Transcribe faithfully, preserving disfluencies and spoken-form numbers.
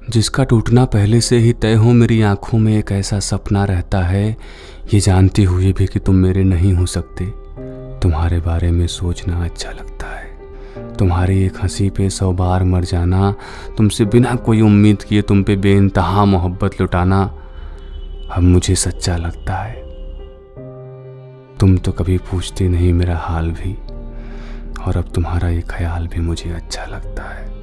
जिसका टूटना पहले से ही तय हो, मेरी आंखों में एक ऐसा सपना रहता है, ये जानते हुए भी कि तुम मेरे नहीं हो सकते। तुम्हारे बारे में सोचना अच्छा लगता है, तुम्हारी एक हंसी पे सौ बार मर जाना, तुमसे बिना कोई उम्मीद किए तुम पे बेइंतहा मोहब्बत लुटाना अब मुझे सच्चा लगता है। तुम तो कभी पूछते नहीं मेरा हाल भी, और अब तुम्हारा ये ख्याल भी मुझे अच्छा लगता है।